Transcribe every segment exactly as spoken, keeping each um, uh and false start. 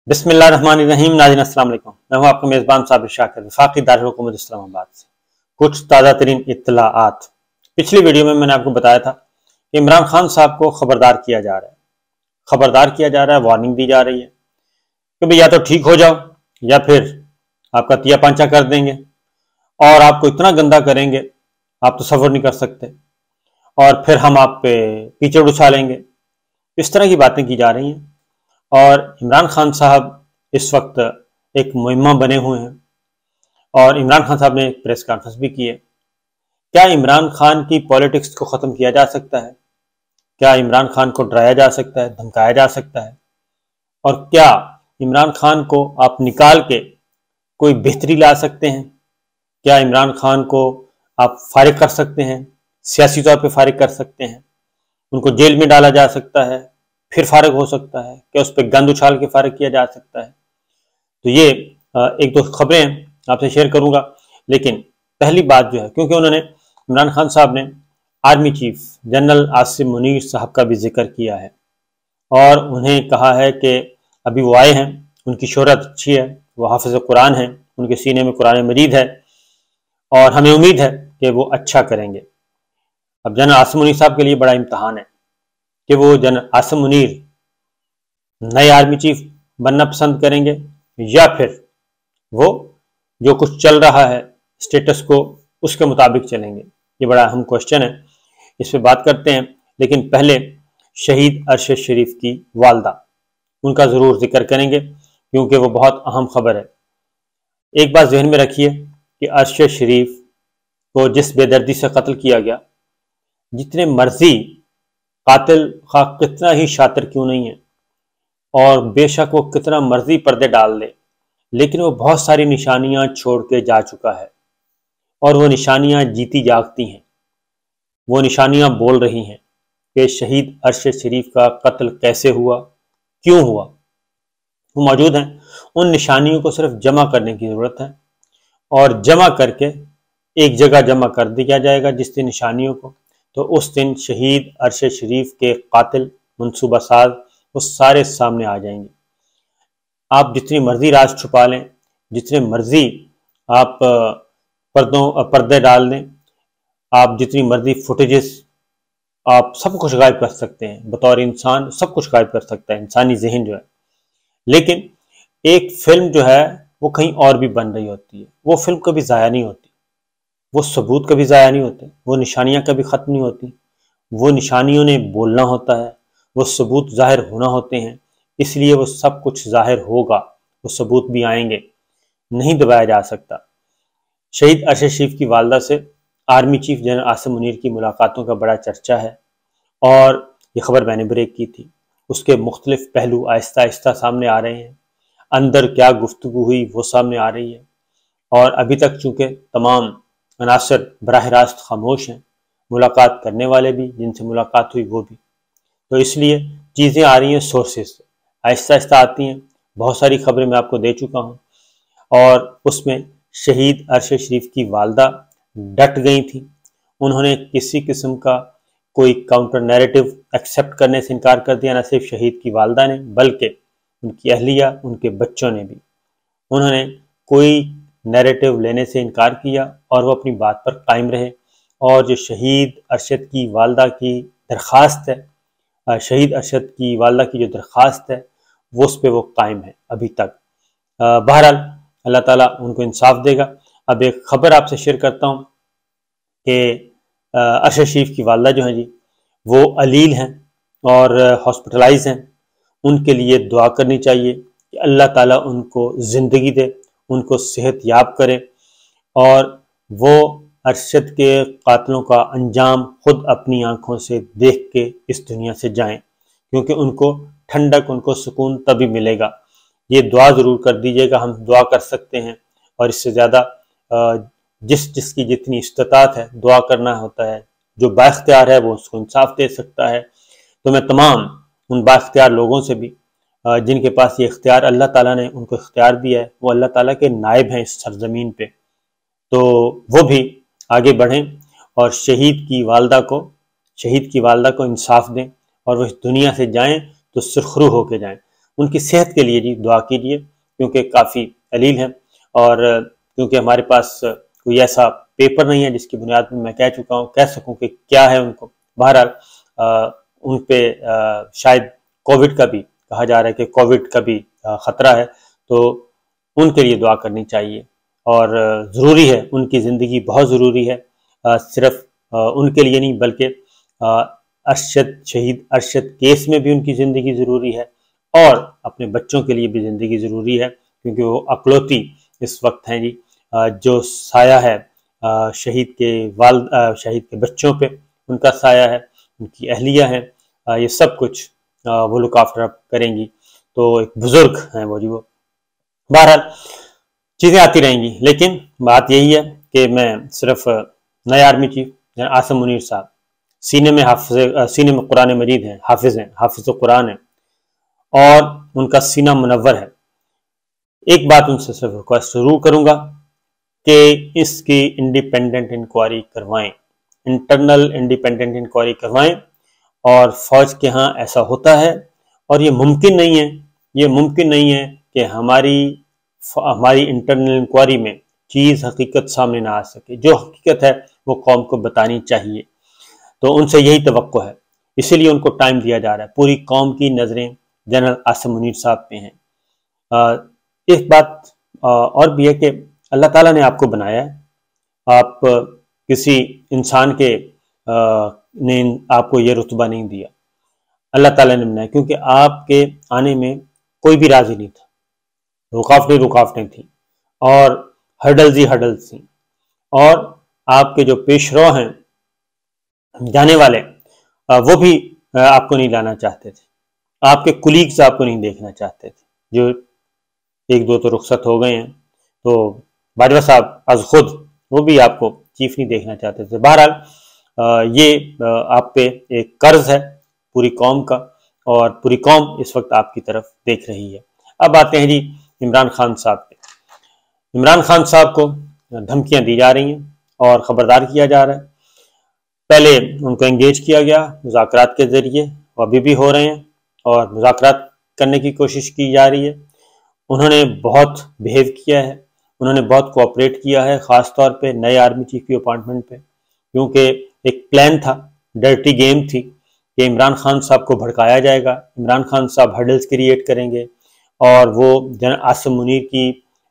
बिस्मिल्लाहिर्रहमानिर्रहीम। नाज़रीन अस्सलाम वालेकुम। मैं हूं आपका मेज़बान साबिर शाकिर, वफाकी दारुल हुकूमत इस्लामाबाद से। कुछ ताज़ा तरीन इत्तलाआत। पिछली वीडियो में मैंने आपको बताया था कि इमरान खान साहब को खबरदार किया जा रहा है खबरदार किया जा रहा है वार्निंग दी जा रही है कि भाई या तो ठीक हो जाओ या फिर आपका तिया पांचा कर देंगे और आपको इतना गंदा करेंगे आप तसव्वुर नहीं कर सकते, और फिर हम आप पे कीचड़ उछालेंगे। इस तरह की बातें की जा रही हैं और इमरान खान साहब इस वक्त एक मुहिम्मा बने हुए हैं और इमरान खान साहब ने एक प्रेस कॉन्फ्रेंस भी की है। क्या इमरान खान की पॉलिटिक्स को ख़त्म किया जा सकता है? क्या इमरान खान को डराया जा सकता है, धमकाया जा सकता है? और क्या इमरान खान को आप निकाल के कोई बेहतरी ला सकते हैं? क्या इमरान खान को आप फारिग कर सकते हैं, सियासी तौर पे फारिग कर सकते हैं? उनको जेल में डाला जा सकता है, फिर फारिग हो सकता है? क्या उस पर गंद उछाल के फारिग किया जा सकता है? तो ये एक दो खबरें आपसे शेयर करूंगा, लेकिन पहली बात जो है, क्योंकि उन्होंने इमरान खान साहब ने army chief general Asim Munir साहब का भी जिक्र किया है और उन्हें कहा है कि अभी वो आए हैं, उनकी शोहरत अच्छी है, वो हाफिज़ कुरान हैं, उनके सीने में कुरान मजीद है और हमें उम्मीद है कि वो अच्छा करेंगे। अब जनरल आसिम मुनीर साहब के लिए बड़ा इम्तहान है कि वो जनरल आसिम मुनीर नए आर्मी चीफ बनना पसंद करेंगे या फिर वो जो कुछ चल रहा है स्टेटस को उसके मुताबिक चलेंगे। ये बड़ा अहम क्वेश्चन है, इस पर बात करते हैं। लेकिन पहले शहीद अरशद शरीफ की वालदा, उनका ज़रूर जिक्र करेंगे क्योंकि वो बहुत अहम खबर है। एक बात जहन में रखिए कि अरशद शरीफ को जिस बेदर्दी से कत्ल किया गया, जितने मर्जी कातिल खा कितना ही शातिर क्यों नहीं है और बेशक वो कितना मर्जी पर्दे डाल दे, लेकिन वो बहुत सारी निशानियां छोड़ के जा चुका है और वो निशानियां जीती जागती हैं। वो निशानियां बोल रही हैं कि शहीद अरशद शरीफ का कत्ल कैसे हुआ, क्यों हुआ। वो मौजूद हैं। उन निशानियों को सिर्फ जमा करने की ज़रूरत है और जमा करके एक जगह जमा कर दिया जाएगा जिस दिन निशानियों को, तो उस दिन शहीद अरशद शरीफ के कातिल मनसूबा साज वो सारे सामने आ जाएंगे। आप जितनी मर्जी राज छुपा लें, जितने मर्जी आप पर्दों पर्दे डाल दें, आप जितनी मर्जी फुटेजेस, आप सब कुछ गायब कर सकते हैं। बतौर इंसान सब कुछ गायब कर सकता है इंसानी जहन जो है, लेकिन एक फिल्म जो है वो कहीं और भी बन रही होती है। वो फिल्म कभी ज़ाया नहीं होती, वो सबूत कभी ज़ाया नहीं होते, वो निशानियाँ कभी ख़त्म नहीं होती। वो निशानियों ने बोलना होता है, वो सबूत ज़ाहिर होना होते हैं, इसलिए वो सब कुछ ज़ाहिर होगा, वो सबूत भी आएंगे, नहीं दबाया जा सकता। शहीद अरशद शरीफ की वालदा से army chief general Asim Munir की मुलाकातों का बड़ा चर्चा है और ये खबर मैंने ब्रेक की थी। उसके मुख्तलिफ पहलू आहिस्ता आहिस्ता सामने आ रहे हैं, अंदर क्या गुफ्तगू हुई वो सामने आ रही है और अभी तक चूँकि तमाम अनासर बराह रास्त खामोश हैं, मुलाकात करने वाले भी, जिनसे मुलाकात हुई वो भी, तो इसलिए चीज़ें आ रही हैं सोर्सेज से, आहिस्ता आहिस्ता आती हैं। बहुत सारी खबरें मैं आपको दे चुका हूँ और उसमें शहीद अरशद शरीफ की वालदा डट गई थी। उन्होंने किसी किस्म का कोई काउंटर नैरेटिव एक्सेप्ट करने से इनकार कर दिया। न सिर्फ शहीद की वालदा ने बल्कि उनकी अहलिया, उनके बच्चों ने भी, उन्होंने कोई नैरेटिव लेने से इनकार किया और वो अपनी बात पर कायम रहे। और जो शहीद अरशद की वालदा की दरख्वास्त है, शहीद अरशद की वालदा की जो दरख्वास्त है वो उस पर वो कायम है अभी तक। बहरहाल अल्लाह ताला उनको इंसाफ देगा। अब एक ख़बर आपसे शेयर करता हूँ कि अरशद शरीफ की वालदा जो हैं जी वो अलील हैं और हॉस्पिटलाइज हैं। उनके लिए दुआ करनी चाहिए कि अल्लाह ताला उनको ज़िंदगी दे, उनको सेहत याब करे और वो अरशद के कातलों का अंजाम खुद अपनी आंखों से देख के इस दुनिया से जाएं, क्योंकि उनको ठंडक, उनको सुकून तभी मिलेगा। ये दुआ ज़रूर कर दीजिएगा, हम दुआ कर सकते हैं और इससे ज़्यादा जिस जिसकी जितनी इस्तिताअत है दुआ करना होता है। जो बाइख्तियार है वो उसको इंसाफ दे सकता है। तो मैं तमाम उन बाइख्तियार लोगों से भी, जिनके पास ये इख्तियार अल्लाह ताला ने उनको इख्तियार दिया है, वो अल्लाह ताला के नायब हैं इस सरजमीन पे, तो वो भी आगे बढ़ें और शहीद की वालदा को शहीद की वालदा को इंसाफ दें और वो इस दुनिया से जाएं तो सुरखरू होके जाएं। उनकी सेहत के लिए जी दुआ कीजिए, क्योंकि काफ़ी अलील हैं और क्योंकि हमारे पास कोई ऐसा पेपर नहीं है जिसकी बुनियाद पर मैं कह चुका हूँ कह सकूँ कि क्या है उनको। बहरहाल उन पे आ, शायद कोविड का भी कहा जा रहा है कि कोविड का भी ख़तरा है, तो उनके लिए दुआ करनी चाहिए और ज़रूरी है, उनकी ज़िंदगी बहुत ज़रूरी है। आ, सिर्फ आ, उनके लिए नहीं बल्कि अरशद शहीद अरशद केस में भी उनकी ज़िंदगी ज़रूरी है और अपने बच्चों के लिए भी ज़िंदगी ज़रूरी है, क्योंकि वो अकलौती इस वक्त हैं जी आ, जो साया है आ, शहीद के वाल शहीद के बच्चों पे उनका साया है, उनकी अहलिया है, आ, ये सब कुछ आ, वो लुक आफ्टर करेंगी। तो एक बुजुर्ग हैं वो जी वो। बहरहाल चीज़ें आती रहेंगी, लेकिन बात यही है कि मैं सिर्फ नए आर्मी चीफ आसिम मुनीर साहब सीने में हाफिज सीने में कुरान मजीद हैं, हाफिज हैं, हाफिज कुरान हैं और उनका सीना मुनव्वर है। एक बात उनसे सिर्फ रिक्वेस्ट जरूर करूंगा कि इसकी इंडिपेंडेंट इंक्वायरी करवाएं, इंटरनल इंडिपेंडेंट इंक्वायरी करवाएं। और फौज के यहाँ ऐसा होता है और ये मुमकिन नहीं है, ये मुमकिन नहीं है कि हमारी हमारी इंटरनल इंक्वायरी में चीज़ हकीकत सामने ना आ सके। जो हकीकत है वो कौम को बतानी चाहिए, तो उनसे यही तवक्को है, इसीलिए उनको टाइम दिया जा रहा है। पूरी कौम की नज़रें जनरल आसिम मुनीर साहब पे हैं। आ, एक बात आ, और भी है कि अल्लाह ताला ने आपको बनाया है, आप किसी इंसान के आ, ने आपको ये रुतबा नहीं दिया, अल्लाह ताला ने बनाया, क्योंकि आपके आने में कोई भी राजी नहीं था, रुकावटें रुकावटें थी और हर्डल्स ही हर्डल्स थी, और आपके जो पेशरो हैं जाने वाले वो भी आपको नहीं लाना चाहते थे, आपके कुलीग्स आपको नहीं देखना चाहते थे, जो एक दो तो रुखसत हो गए हैं, तो बाजवा साहब आज खुद वो भी आपको चीफ नहीं देखना चाहते थे। बहरहाल ये आप पे एक कर्ज है पूरी कौम का और पूरी कौम इस वक्त आपकी तरफ देख रही है। अब आते हैं जी इमरान खान साहब पे। इमरान खान साहब को धमकियां दी जा रही हैं और ख़बरदार किया जा रहा है। पहले उनको एंगेज किया गया मुज़ाकरात के ज़रिए, वो अभी भी हो रहे हैं और मुज़ाकरात करने की कोशिश की जा रही है। उन्होंने बहुत बिहेव किया है, उन्होंने बहुत कोऑपरेट किया है, ख़ास तौर पे नए आर्मी चीफ की अपॉइंटमेंट पे, क्योंकि एक प्लान था, डर्टी गेम थी कि इमरान खान साहब को भड़काया जाएगा, इमरान खान साहब हर्डल्स क्रिएट करेंगे और वो जनरल आसिम मुनीर की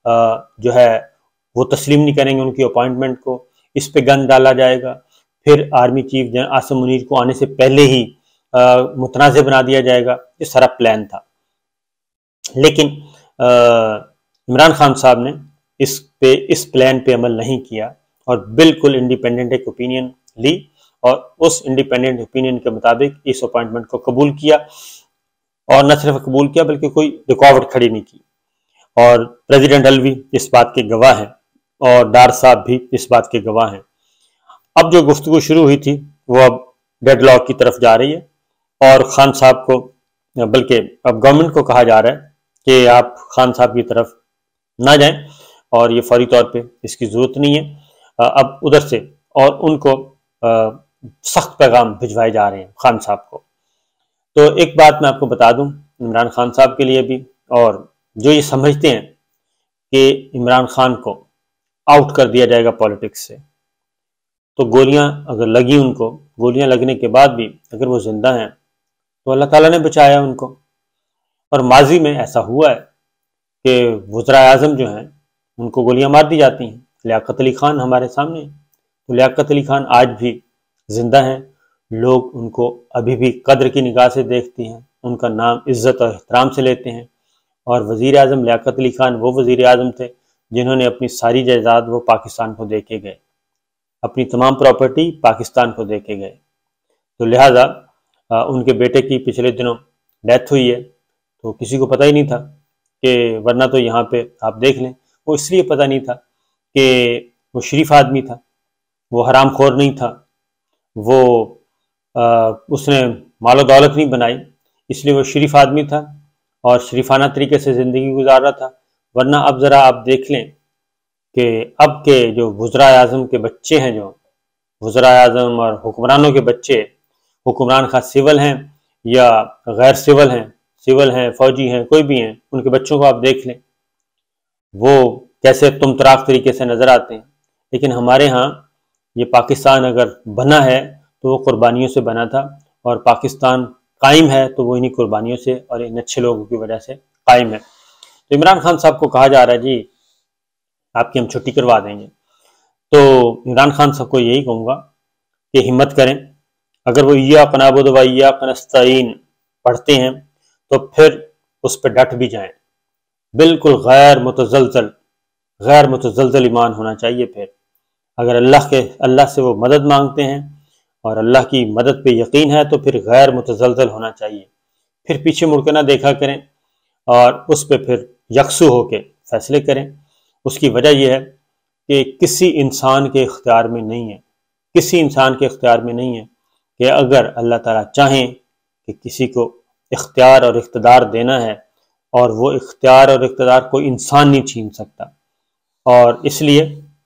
जो है वो तस्लीम नहीं करेंगे उनकी अपॉइंटमेंट को, इस पे गन डाला जाएगा, फिर army chief general Asim Munir को आने से पहले ही मुतनाज़ बना दिया जाएगा। ये सारा प्लान था, लेकिन इमरान खान साहब ने इस पे इस प्लान पे अमल नहीं किया और बिल्कुल इंडिपेंडेंट एक ओपिनियन ली और उस इंडिपेंडेंट ओपिनियन के मुताबिक इस अपॉइंटमेंट को कबूल किया, और न सिर्फ कबूल किया बल्कि कोई रुकावट खड़ी नहीं की। और प्रेसिडेंट अलवी इस बात के गवाह हैं और डार साहब भी इस बात के गवाह हैं। अब जो गुफ्तगू शुरू हुई थी वो अब डेडलॉक की तरफ जा रही है और खान साहब को, बल्कि अब गवर्नमेंट को कहा जा रहा है कि आप खान साहब की तरफ ना जाएं और ये फौरी तौर पे इसकी ज़रूरत नहीं है अब उधर से, और उनको सख्त पैगाम भिजवाए जा रहे हैं खान साहब को। तो एक बात मैं आपको बता दूं इमरान खान साहब के लिए भी, और जो ये समझते हैं कि इमरान खान को आउट कर दिया जाएगा पॉलिटिक्स से, तो गोलियां अगर लगी उनको, गोलियां लगने के बाद भी अगर वो जिंदा हैं तो अल्लाह ताला ने बचाया उनको। और माजी में ऐसा हुआ है कि वज़रा आज़म जो हैं उनको गोलियां मार दी जाती हैं। लियाकत अली खान हमारे सामने, तो लियाकत अली खान आज भी जिंदा हैं, लोग उनको अभी भी कद्र की निगाह से देखते हैं, उनका नाम इज़्ज़त और एहतराम से लेते हैं। और वज़ीर आज़म लियाकत अली खान वो वज़ीर आज़म थे जिन्होंने अपनी सारी जायदाद वो पाकिस्तान को दे के गए, अपनी तमाम प्रॉपर्टी पाकिस्तान को दे के गए। तो लिहाजा उनके बेटे की पिछले दिनों डेथ हुई है, तो किसी को पता ही नहीं था कि, वरना तो यहाँ पे आप देख लें, वो इसलिए पता नहीं था कि वो शरीफ आदमी था, वो हराम खोर नहीं था, वो आ, उसने मालो दौलत नहीं बनाई, इसलिए वो शरीफ आदमी था और शरीफाना तरीके से ज़िंदगी गुजार रहा था। वरना अब ज़रा आप देख लें कि अब के जो वज़रा आज़म के बच्चे हैं, जो वज़रा आज़म और हुक्मरानों के बच्चे, हुक्मरान खां सिविल हैं या गैर सिविल हैं, सिविल हैं, फौजी हैं, कोई भी हैं, उनके बच्चों को आप देख लें, वो कैसे तुम तराक तरीके से नज़र आते हैं। लेकिन हमारे यहाँ ये पाकिस्तान अगर बना है तो वो कुर्बानियों से बना था, और पाकिस्तान कायम है तो वो इन्हीं कुर्बानियों से और इन अच्छे लोगों की वजह से कायम है। तो इमरान खान साहब को कहा जा रहा है जी आपकी हम छुट्टी करवा देंगे, तो इमरान खान साहब को यही कहूँगा कि हिम्मत करें। अगर वो इय्याक नअबुदु व इय्याक नस्तईन पढ़ते हैं तो फिर उस पर डट भी जाएं, बिल्कुल गैर मुतज़लज़ल गैर मुतज़लज़ल ईमान होना चाहिए। फिर अगर अल्लाह के अल्लाह से वो मदद मांगते हैं और अल्लाह की मदद पे यकीन है तो फिर गैर मुतज़लज़ल होना चाहिए। फिर पीछे मुड़ के ना देखा करें और उस पर फिर यकसू होके फैसले करें। उसकी वजह यह है कि किसी इंसान के इख्तियार में नहीं है, किसी इंसान के इख्तियार में नहीं है कि अगर अल्लाह ताला चाहें कि किसी को इख्तियार और इख्तिदार देना है, और वो इख्तियार और इख्तिदार कोई इंसान नहीं छीन सकता। और इसलिए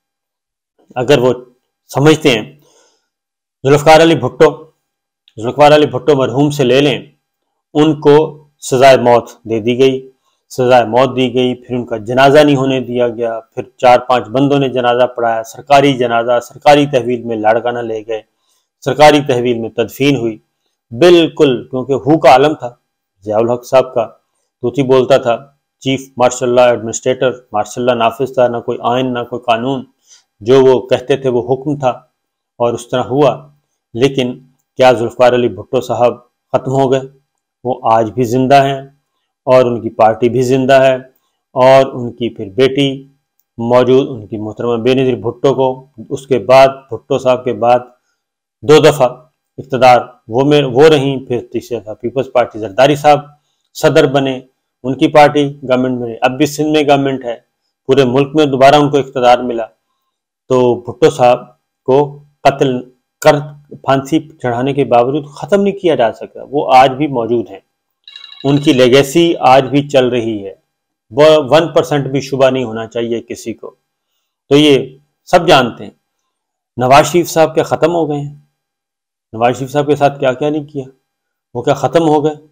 अगर वो समझते हैं जुल्फ़िकार अली भुट्टो जुल्फ़िकार अली भुट्टो मरहूम से ले लें, उनको सजाए मौत दे दी गई, सजाए मौत दी गई, फिर उनका जनाजा नहीं होने दिया गया, फिर चार पांच बंदों ने जनाजा पढ़ाया, सरकारी जनाजा, सरकारी तहवील में लाड़काना ले गए, सरकारी तहवील में तदफीन हुई, बिल्कुल, क्योंकि हू का आलम था ज़ियाउल हक साहब का, तूती बोलता था, chief martial law administrator, martial law नाफिज था, ना कोई आइन ना कोई कानून, जो वो कहते थे वो हुक्म था, और उस तरह हुआ। लेकिन क्या जुल्फ़िकार अली भुट्टो साहब ख़त्म हो गए? वो आज भी जिंदा हैं और उनकी पार्टी भी जिंदा है, और उनकी फिर बेटी मौजूद, उनकी मोहतरमा बेनज़ीर भुट्टो को उसके बाद भुट्टो साहब के बाद दो दफ़ा इक़्तिदार वो में वो रहीं, फिर तीसरे दफ़ा पीपल्स पार्टी जरदारी साहब सदर बने, उनकी पार्टी गवर्नमेंट में, अब भी सिंध में गवर्नमेंट है, पूरे मुल्क में दोबारा उनको इक़्तिदार मिला। तो भुट्टो साहब को कत्ल कर फांसी चढ़ाने के बावजूद ख़त्म नहीं किया जा सका, वो आज भी मौजूद हैं, उनकी लेगेसी आज भी चल रही है, वह वन परसेंट भी शुबा नहीं होना चाहिए किसी को। तो ये सब जानते हैं। नवाज शरीफ साहब क्या ख़त्म हो गए हैं? नवाज शरीफ साहब के साथ क्या क्या नहीं किया, वो क्या ख़त्म हो गए?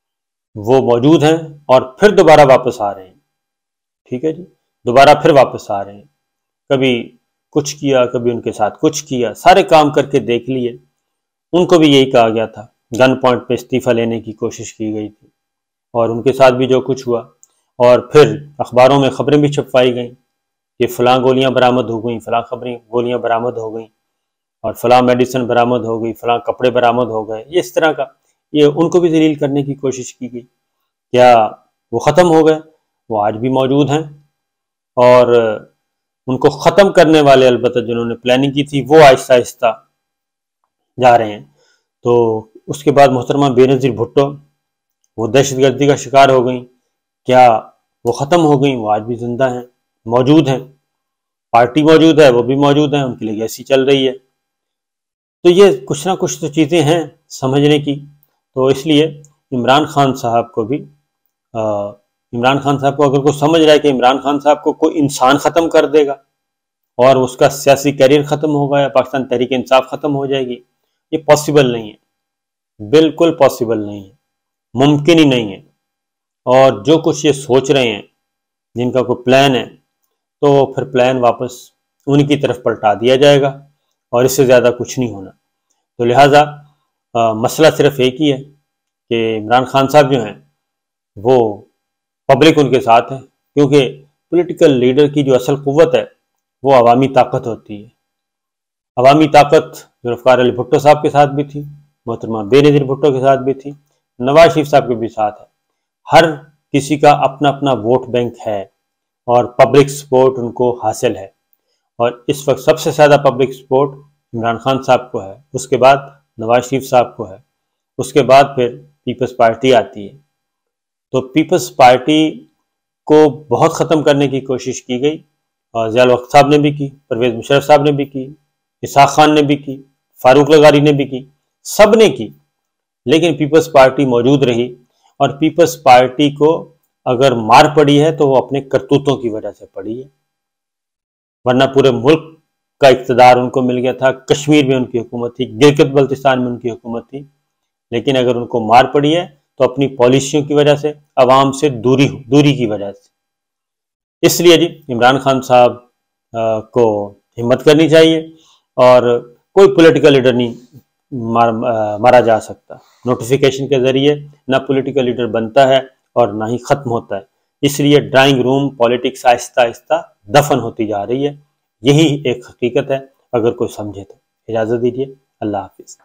वो मौजूद हैं और फिर दोबारा वापस आ रहे हैं, ठीक है जी, दोबारा फिर वापस आ रहे हैं। कभी कुछ किया, कभी उनके साथ कुछ किया, सारे काम करके देख लिए। उनको भी यही कहा गया था, गन पॉइंट पे इस्तीफ़ा लेने की कोशिश की गई थी, और उनके साथ भी जो कुछ हुआ, और फिर अखबारों में खबरें भी छपवाई गई कि फ़लाँ गोलियां बरामद हो गई, फ़लाँ खबरें गोलियां बरामद हो गई, और फ़लाँ मेडिसिन बरामद हो गई, फ़लाँ कपड़े बरामद हो गए। ये इस तरह का, ये उनको भी जलील करने की कोशिश की गई। क्या वो ख़त्म हो गए? वो आज भी मौजूद हैं, और उनको ख़त्म करने वाले अलबत्ता जिन्होंने प्लानिंग की थी वो आहिस्ता आहिस्ता जा रहे हैं। तो उसके बाद मोहतरमा बेनज़ीर भुट्टो वो दहशतगर्दी का शिकार हो गई, क्या वो ख़त्म हो गई? वो आज भी जिंदा हैं, मौजूद हैं, पार्टी मौजूद है, वो भी मौजूद है, उनकी लेगेसी चल रही है। तो ये कुछ ना कुछ तो चीज़ें हैं समझने की। तो इसलिए इमरान खान साहब को भी आ, इमरान खान साहब को अगर कोई समझ रहा है कि इमरान खान साहब को कोई इंसान ख़त्म कर देगा और उसका सियासी करियर ख़त्म होगा या पाकिस्तान तहरीक इंसाफ ख़त्म हो जाएगी, ये पॉसिबल नहीं है, बिल्कुल पॉसिबल नहीं है, मुमकिन ही नहीं है। और जो कुछ ये सोच रहे हैं, जिनका कोई प्लान है, तो फिर प्लान वापस उनकी तरफ पलटा दिया जाएगा और इससे ज़्यादा कुछ नहीं होना। तो लिहाजा आ, मसला सिर्फ एक ही है कि इमरान खान साहब जो हैं वो पब्लिक उनके साथ है, क्योंकि पॉलिटिकल लीडर की जो असल क़ुव्वत है वो अवामी ताकत होती है। अवामी ताकत जुल्फ़िकार अली भुट्टो साहब के साथ भी थी, मोहतरमा बेनज़ीर भुट्टो के साथ भी थी, नवाज शरीफ साहब के भी साथ है। हर किसी का अपना अपना वोट बैंक है और पब्लिक सपोर्ट उनको हासिल है, और इस वक्त सबसे ज़्यादा पब्लिक सपोर्ट इमरान खान साहब को है, उसके बाद नवाज शरीफ साहब को है, उसके बाद फिर पीपल्स पार्टी आती है। तो पीपल्स पार्टी को बहुत ख़त्म करने की कोशिश की गई, और ज़ियाउल हक साहब ने भी की, परवेज़ मुशर्रफ साहब ने भी की, इसहाक खान ने भी की, फारूक लगारी ने भी की, सब ने की, लेकिन पीपल्स पार्टी मौजूद रही। और पीपल्स पार्टी को अगर मार पड़ी है तो वो अपने करतूतों की वजह से पड़ी है, वरना पूरे मुल्क का इक़्तिदार उनको मिल गया था। कश्मीर में उनकी हुकूमत थी, गिलगित बल्तिस्तान में उनकी हुकूमत थी, लेकिन अगर उनको मार पड़ी है तो अपनी पॉलिसियों की वजह से, अवाम से दूरी दूरी की वजह से। इसलिए जी इमरान खान साहब को हिम्मत करनी चाहिए और कोई पॉलिटिकल लीडर नहीं मार, मारा जा सकता। नोटिफिकेशन के जरिए ना पॉलिटिकल लीडर बनता है और ना ही खत्म होता है। इसलिए drawing room politics Aahista Aahista दफन होती जा रही है। यही एक हकीकत है, अगर कोई समझे तो। इजाजत दीजिए, अल्लाह हाफिज।